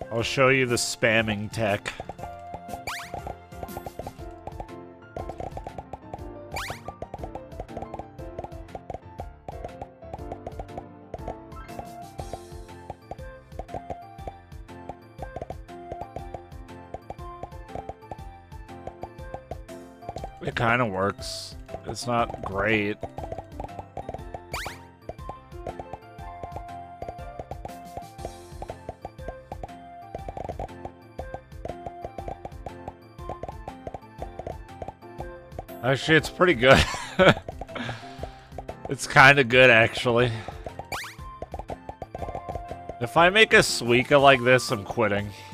I'll show you the spamming tech. It kind of works. It's not great. Actually, it's pretty good. It's kind of good, actually. If I make a Suika like this, I'm quitting.